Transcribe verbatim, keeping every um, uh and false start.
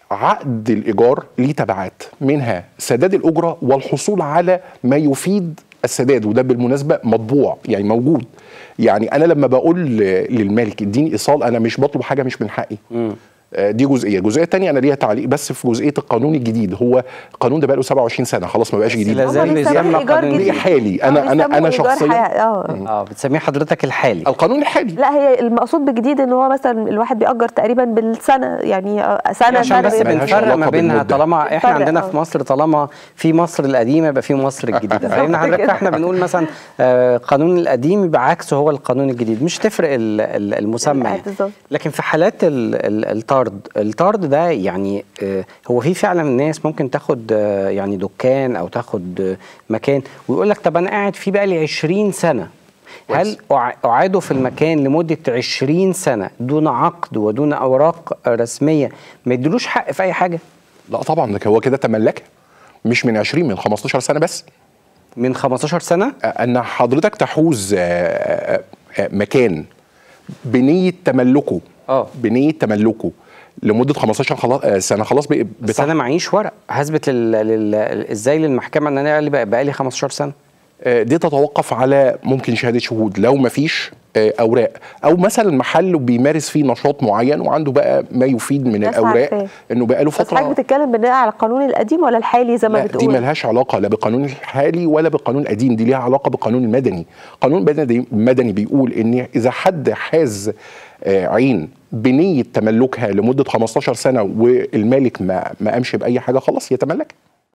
عقد الايجار ليه تبعات، منها سداد الاجره والحصول على ما يفيد السداد، وده بالمناسبه مطبوع يعني موجود. يعني انا لما بقول للمالك اديني ايصال، انا مش بطلب حاجه مش من حقي. م. دي جزئيه، الجزئيه الثانيه انا ليها تعليق بس في جزئيه القانون الجديد. هو القانون ده بقى له سبعة وعشرين سنه، خلاص ما بقاش جديد، لا زال بيسمى قانون حالي. انا انا انا شخصيا اه اه بتسميه حضرتك الحالي، القانون الحالي. لا هي المقصود بجديد ان هو مثلا الواحد بيأجر تقريبا بالسنه، يعني سنه عشان بس بنفرق ما بينها. طالما احنا عندنا في مصر، طالما في مصر القديمه يبقى في مصر الجديده، فاهمنا حضرتك؟ فاحنا بنقول مثلا القانون القديم يبقى عكسه هو القانون الجديد، مش تفرق المسمى يعني. لكن في حالات الطرد، الطرد ده يعني هو في فعلا ناس ممكن تاخد يعني دكان او تاخد مكان ويقول لك طب انا قاعد فيه بقى لي عشرين سنه، هل اعاده في المكان لمده عشرين سنه دون عقد ودون اوراق رسميه ما يدلوش حق في اي حاجه؟ لا طبعا، هو كده تملكها، مش من عشرين، من خمستاشر سنه بس. من خمستاشر سنه؟ ان حضرتك تحوز مكان بنيه تملكه اه بنيه تملكه لمده خمستاشر خلاص سنه، خلاص بقى. بس انا معيش ورق هثبت لل... لل... ازاي للمحكمه ان انا بقى, بقى لي خمستاشر سنه؟ دي تتوقف على ممكن شهاده شهود لو ما فيش اوراق، او مثلا محل بيمارس فيه نشاط معين وعنده بقى ما يفيد من الاوراق عارفة. انه بقى له فتره. بس حضرتك بتتكلم بناء على القانون القديم ولا الحالي زي ما بتقول؟ دي ملهاش علاقه لا بالقانون الحالي ولا بالقانون القديم، دي ليها علاقه بالقانون المدني. القانون المدني بيقول ان اذا حد حاز عين بنيه تملكها لمده خمستاشر سنه والمالك ما ما قامش باي حاجه، خلاص يتملك.